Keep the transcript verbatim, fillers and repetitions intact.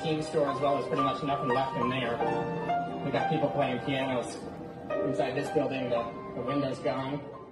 Steam store as well. There's pretty much nothing left in there. We got people playing pianos inside this building. The, the window's gone.